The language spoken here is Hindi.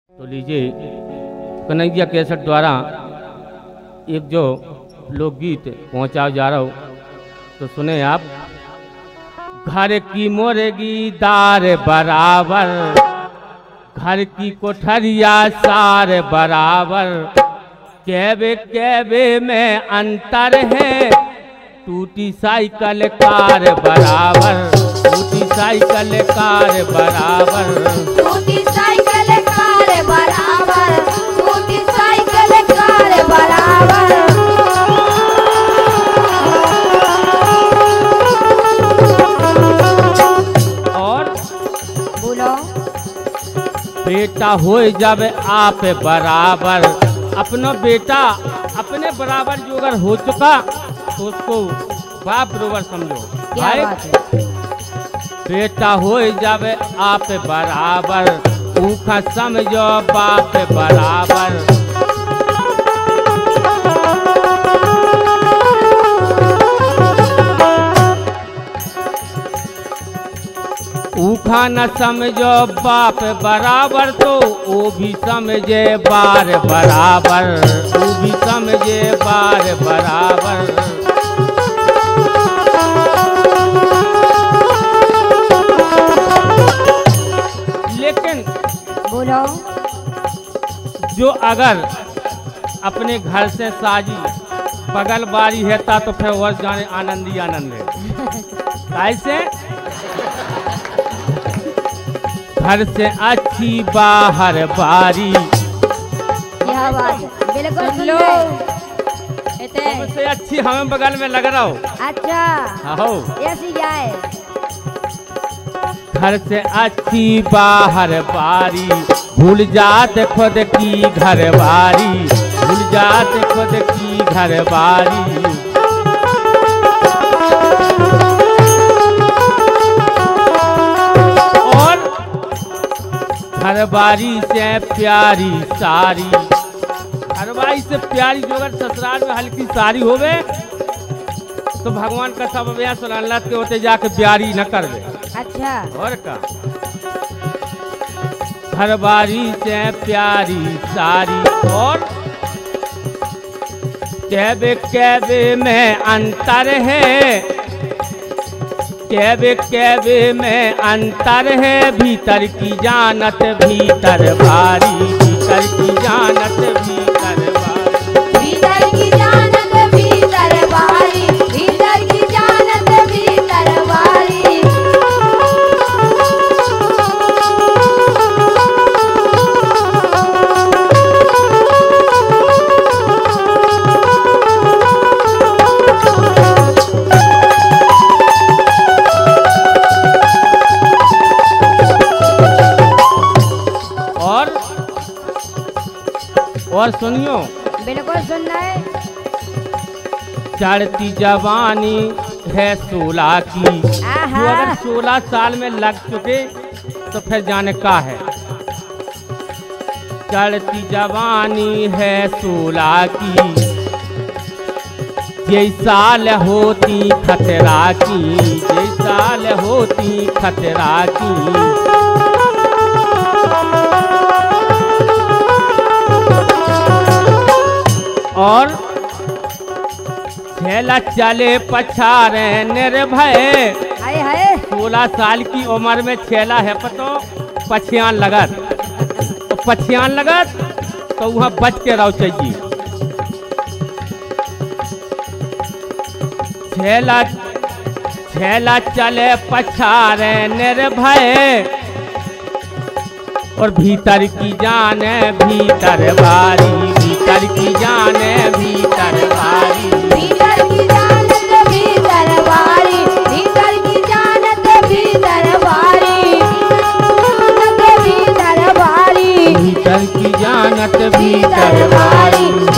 तो लीजिए कन्हैया कैसेट द्वारा एक जो लोकगीत पहुंचा जा रहा हो तो सुने आप। घर की मुर्गी दार बराबर, घर की कोठरिया सार बराबर, कैबे कैबे में अंतर है, टूटी साइकिल कार बराबर, टूटी साइकिल कार बराबर, टूटी साइकिल कार बराबर, टूटी साइकिल कार बराबर। और बोलो बेटा हो जब आप बराबर, अपना बेटा अपने बराबर जो अगर हो चुका तो उसको बाप बराबर समझो। क्या बात है। बेटा हो जब आप बराबर, ऊखा समझो बाप बराबर। ऊखा न समझो बाप बराबर तो वो भी समझे बार बराबर, वो भी समझे बार बराबर। लेकिन बोलो जो अगर अपने घर से साजी बगल बारी है तो फिर वह जाने आनंद ही आनंद है। कैसे घर से अच्छी बाहर बारी, क्या बात है। बिल्कुल सुन लो सबसे अच्छी हमें बगल में लग रहा हो। अच्छा हो ऐसी जाए। घर से अच्छी बाहर बारी, भूल जात खुद की घर बारी, भूल जात खुद की घर बारी। और घर बारी से प्यारी सारी, घर बारी से प्यारी जो अगर ससुराल में हल्की सारी होवे तो भगवान का सब अभ्यास सुनालत के होते जाके प्यारी न करवे। अच्छा और का घर बारी से प्यारी सारी, और कैबे कैबे में अंतर है, कैबे कैबे में अंतर है, भीतर की जानत भीतर बारी, भीतर की जानत भीतर बारी, भीतर की जानत भीतर बारी, भीतर की जानत भीतर बारी। और सुनियो बिल्कुल सुनना है। चढ़ती जवानी है 16 की, जो अगर 16 साल में लग चुके तो फिर जाने का है। चढ़ती जवानी है 16 की, ये साल होती खतरा की, ये साल होती खतरा की। और झेला चले पछारे निर्भय, हाय हाय 16 साल की उम्र में छेला है पतो पछियान लगत, तो पछियान लगत तो वहाँ बच के रहो चाहिए। झेला झेला चले पछारे निर्भय, और भीतर की जाने भीतर बारी, भीतर की जाने भीतर बारी, भीतर की जानत भीतर बारी, भीतर की जानत भीतर बारी, भीतर बारी, भीतर की जानत भीतर बारी।